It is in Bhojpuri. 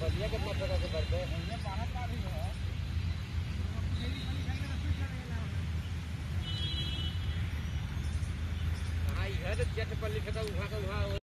बलिया कितना टका के पड़ते हाँ इधर जेट पल्ली से तो वहाँ का वहाँ